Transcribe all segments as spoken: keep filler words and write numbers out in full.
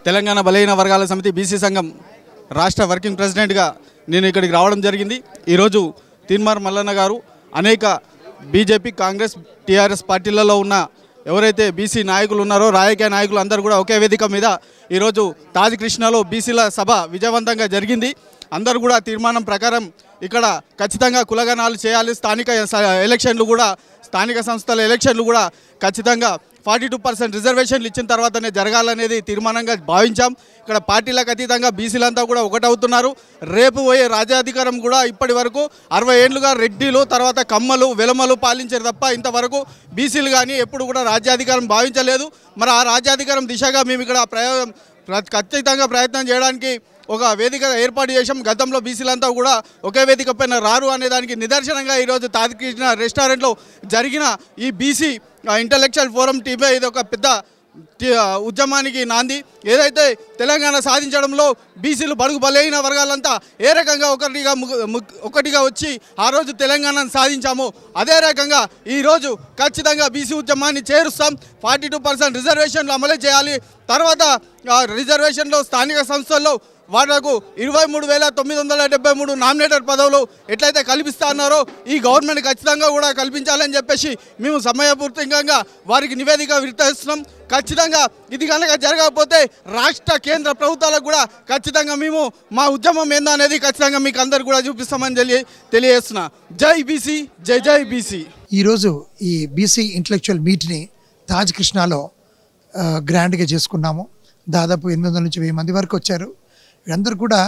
తెలంగాణ బలహీన వర్గాల సమితి బీసీ సంఘం రాష్ట్ర వర్కింగ్ ప్రెసిడెంట్గా నేను ఇక్కడికి రావడం జరిగింది. ఈరోజు తీన్మార్ మల్లన్న గారు అనేక బీజేపీ, కాంగ్రెస్, టీఆర్ఎస్ పార్టీలలో ఉన్న ఎవరైతే బీసీ నాయకులు ఉన్నారో రాజకీయ నాయకులు అందరూ కూడా ఒకే వేదిక మీద ఈరోజు తాజ్ కృష్ణలో బీసీల సభ విజయవంతంగా జరిగింది. అందరూ కూడా తీర్మానం ప్రకారం ఇక్కడ ఖచ్చితంగా కులగణాలు చేయాలి, స్థానిక ఎలక్షన్లు కూడా స్థానిక సంస్థల ఎలక్షన్లు కూడా ఖచ్చితంగా ఫార్టీ టూ పర్సెంట్ రిజర్వేషన్లు ఇచ్చిన తర్వాతనే జరగాలనేది తీర్మానంగా భావించాం. ఇక్కడ పార్టీలకు అతీతంగా బీసీలంతా కూడా ఒకటవుతున్నారు. రేపు పోయే రాజ్యాధికారం కూడా ఇప్పటి వరకు అరవై ఏళ్లుగా రెడ్డిలు, తర్వాత కమ్మలు, వెలమలు పాలించారు తప్ప ఇంతవరకు బీసీలు కానీ ఎప్పుడు కూడా రాజ్యాధికారం భావించలేదు. మరి ఆ రాజ్యాధికారం దిశగా మేము ఇక్కడ ప్రయోగం ఖచ్చితంగా ప్రయత్నం చేయడానికి ఒక వేదిక ఏర్పాటు చేసాం. గతంలో బీసీలంతా కూడా ఒకే వేదిక పైన రారు అనే దానికి నిదర్శనంగా ఈరోజు తాజ్ కృష్ణ రెస్టారెంట్లో జరిగిన ఈ బీసీ ఇంటలెక్చువల్ ఫోరం టీమే ఇది ఒక పెద్ద ఉద్యమానికి నాంది. ఏదైతే తెలంగాణ సాధించడంలో బీసీలు బడుగు బలైన వర్గాలంతా ఏ రకంగా ఒకటిగా ఒకటిగా వచ్చి ఆ రోజు తెలంగాణను సాధించాము, అదే రకంగా ఈరోజు ఖచ్చితంగా బీసీ ఉద్యమాన్ని చేరుస్తాం. ఫార్టీ టూ పర్సెంట్ రిజర్వేషన్లు అమలు చేయాలి. తర్వాత రిజర్వేషన్లో స్థానిక సంస్థల్లో వాళ్లకు ఇరవై మూడు వేల తొమ్మిది వందల డెబ్బై మూడు నామినేటర్ పదవులు ఎట్లయితే కల్పిస్తా అన్నారో ఈ గవర్నమెంట్ ఖచ్చితంగా కూడా కల్పించాలని చెప్పేసి మేము సమయపూర్వకంగా వారికి నివేదిక విడుదల. ఖచ్చితంగా ఇది కనుక జరగకపోతే రాష్ట్ర కేంద్ర ప్రభుత్వాలకు కూడా ఖచ్చితంగా మేము మా ఉద్యమం ఏందా అనేది ఖచ్చితంగా మీకు అందరు కూడా చూపిస్తామని తెలియ తెలియజేస్తున్నా. జై బీసీ, జై జై బీసీ. ఈరోజు ఈ బీసీ ఇంటలెక్చువల్ మీట్ని తాజ్ కృష్ణలో గ్రాండ్గా చేసుకున్నాము. దాదాపు ఎనిమిది వందల నుంచి వెయ్యి మంది వరకు వచ్చారు. వీళ్ళందరూ కూడా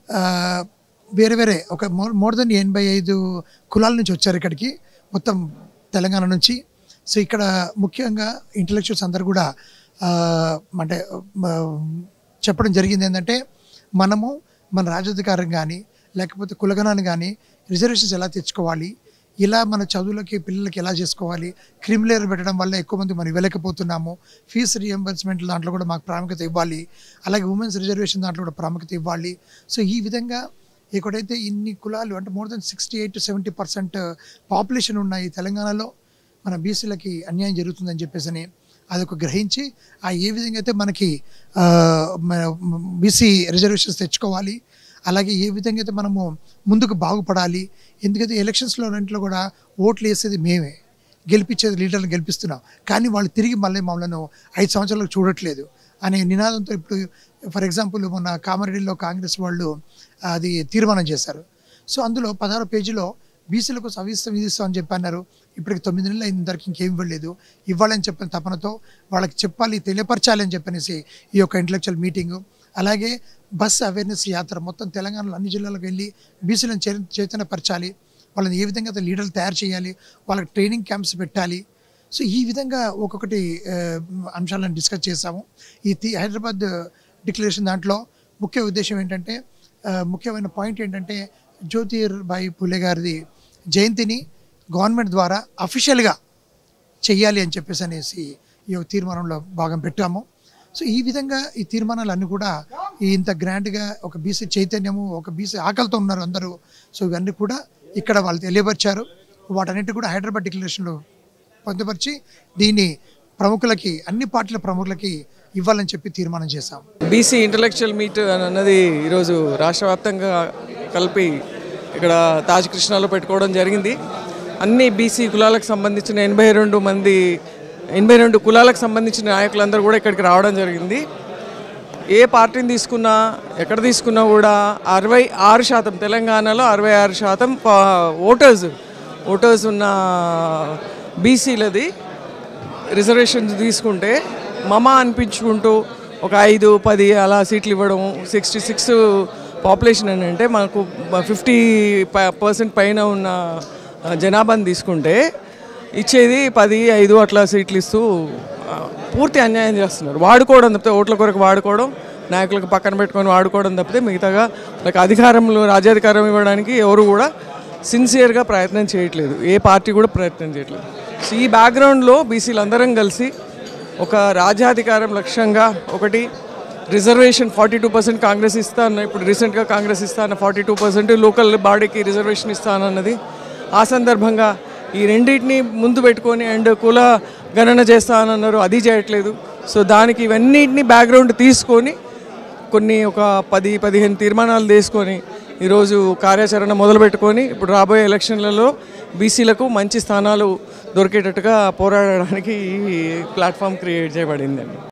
వేరే వేరే ఒక మోర్ మోర్ దెన్ ఎనభై ఐదు కులాల నుంచి వచ్చారు ఇక్కడికి, మొత్తం తెలంగాణ నుంచి. సో ఇక్కడ ముఖ్యంగా ఇంటలెక్చువల్స్ అందరూ కూడా అంటే చెప్పడం జరిగింది ఏంటంటే, మనము మన రాజ్యాధికారం కానీ లేకపోతే కులగణాన్ని కానీ రిజర్వేషన్స్ ఎలా తెచ్చుకోవాలి, ఇలా మన చదువులకి పిల్లలకి ఎలా చేసుకోవాలి, క్రిమిలేయర్ పెట్టడం వల్ల ఎక్కువ మంది మనం ఇవ్వలేకపోతున్నాము, ఫీజు రియంబర్స్మెంట్ దాంట్లో కూడా మాకు ప్రాముఖ్యత ఇవ్వాలి, అలాగే ఉమెన్స్ రిజర్వేషన్ దాంట్లో కూడా ప్రాముఖ్యత ఇవ్వాలి. సో ఈ విధంగా ఎక్కడైతే ఇన్ని కులాలు అంటే more than sixty eight to seventy percent population ఉన్న ఈ తెలంగాణలో మన బీసీలకి అన్యాయం జరుగుతుందని చెప్పేసి అదొక గ్రహించి ఆ ఏ విధంగా అయితే మనకి బీసీ రిజర్వేషన్స్ తెచ్చుకోవాలి, అలాగే ఏ విధంగా అయితే మనము ముందుకు బాగుపడాలి. ఎందుకంటే ఎలక్షన్స్లో రెంట్లో కూడా ఓట్లు వేసేది మేమే, గెలిపించేది లీడర్లు గెలిపిస్తున్నాం, కానీ వాళ్ళు తిరిగి మళ్ళీ మమ్మల్ని ఐదు సంవత్సరాలకు చూడట్లేదు అనే నినాదంతో ఇప్పుడు ఫర్ ఎగ్జాంపుల్ మొన్న కామారెడ్డిలో కాంగ్రెస్ వాళ్ళు అది తీర్మానం చేశారు. సో అందులో పదహారు పేజీలో బీసీలకు సవిస్తాం విధిస్తాం అని చెప్పి అన్నారు. ఇప్పటికి తొమ్మిది నెలలు అయిన ధరకు ఇంకేం ఇవ్వలేదు. ఇవ్వాలని చెప్పిన తపనతో వాళ్ళకి చెప్పాలి, తెలియపరచాలి అని చెప్పనేసి ఈ యొక్క ఇంటలెక్చువల్ మీటింగు. అలాగే బస్ అవేర్నెస్ యాత్ర మొత్తం తెలంగాణలో అన్ని జిల్లాలకు వెళ్ళి బీసీలను చే చైతన్యపరచాలి, వాళ్ళని ఏ విధంగా లీడర్లు తయారు చేయాలి, వాళ్ళకి ట్రైనింగ్ క్యాంప్స్ పెట్టాలి. సో ఈ విధంగా ఒక్కొక్కటి అంశాలను డిస్కస్ చేసాము. ఈ హైదరాబాద్ డిక్లరేషన్ దాంట్లో ముఖ్య ఉద్దేశం ఏంటంటే, ముఖ్యమైన పాయింట్ ఏంటంటే జ్యోతిర్బాయి పూలే గారిది జయంతిని గవర్నమెంట్ ద్వారా అఫీషియల్గా చెయ్యాలి అని చెప్పేసి అనేసి ఈ యొక్క తీర్మానంలో భాగం పెట్టాము. సో ఈ విధంగా ఈ తీర్మానాలు అన్నీ కూడా ఇంత గ్రాండ్గా ఒక బీసీ చైతన్యము, ఒక బీసీ ఆకలితో ఉన్నారు అందరూ. సో ఇవన్నీ కూడా ఇక్కడ వాళ్ళు తెలియపరిచారు. వాటన్నిటి కూడా హైదరాబాద్ డిక్లరేషన్లో పొందుపరిచి దీన్ని ప్రముఖులకి, అన్ని పార్టీల ప్రముఖులకి ఇవ్వాలని చెప్పి తీర్మానం చేశాం. బీసీ ఇంటలెక్చువల్ మీట్ అన్నది ఈరోజు రాష్ట్ర వ్యాప్తంగా కలిపి ఇక్కడ తాజ్ కృష్ణలో పెట్టుకోవడం జరిగింది. అన్ని బీసీ కులాలకు సంబంధించిన ఎనభై రెండు మంది ఎనభై రెండు కులాలకు సంబంధించిన నాయకులందరూ కూడా ఇక్కడికి రావడం జరిగింది. ఏ పార్టీని తీసుకున్నా, ఎక్కడ తీసుకున్నా కూడా అరవై ఆరు శాతం తెలంగాణలో అరవై ఆరు శాతం ఓటర్స్ ఓటర్స్ ఉన్న బీసీలది రిజర్వేషన్స్ తీసుకుంటే మమ అనిపించుకుంటూ ఒక ఐదు పది అలా సీట్లు ఇవ్వడం, సిక్స్టీ సిక్స్ పాపులేషన్ అని అంటే మనకు ఫిఫ్టీ పర్సెంట్ పైన ఉన్న జనాభాని తీసుకుంటే ఇచ్చేది పది ఐదు అట్లా సీట్లు ఇస్తూ పూర్తి అన్యాయం చేస్తున్నారు. వాడుకోవడం తప్పితే, ఓట్ల కొరకు వాడుకోవడం, నాయకులకు పక్కన పెట్టుకొని వాడుకోవడం తప్పితే మిగతాగా లైక్ అధికారంలో రాజ్యాధికారం ఇవ్వడానికి ఎవరు కూడా సిన్సియర్గా ప్రయత్నం చేయట్లేదు, ఏ పార్టీ కూడా ప్రయత్నం చేయట్లేదు. సో ఈ బ్యాక్గ్రౌండ్లో బీసీలు అందరం కలిసి ఒక రాజ్యాధికారం లక్ష్యంగా ఒకటి reservation forty two percent Congress ఇస్తా అన్న, ఇప్పుడు రీసెంట్గా కాంగ్రెస్ ఇస్తా అన్న ఫార్టీ టూ పర్సెంట్ లోకల్ బాడీకి రిజర్వేషన్ ఇస్తానన్నది. ఆ సందర్భంగా ఈ రెండింటిని ముందు పెట్టుకొని అండ్ కుల గణన చేస్తానన్నారు, అది చేయట్లేదు. సో దానికి ఇవన్నిటిని బ్యాక్గ్రౌండ్ తీసుకొని కొన్ని ఒక పది పదిహేను తీర్మానాలు తీసుకొని ఈరోజు కార్యాచరణ మొదలుపెట్టుకొని ఇప్పుడు రాబోయే ఎలక్షన్లలో బీసీలకు మంచి స్థానాలు దొరికేటట్టుగా పోరాడడానికి ఈ ప్లాట్ఫామ్ క్రియేట్ చేయబడిందండి.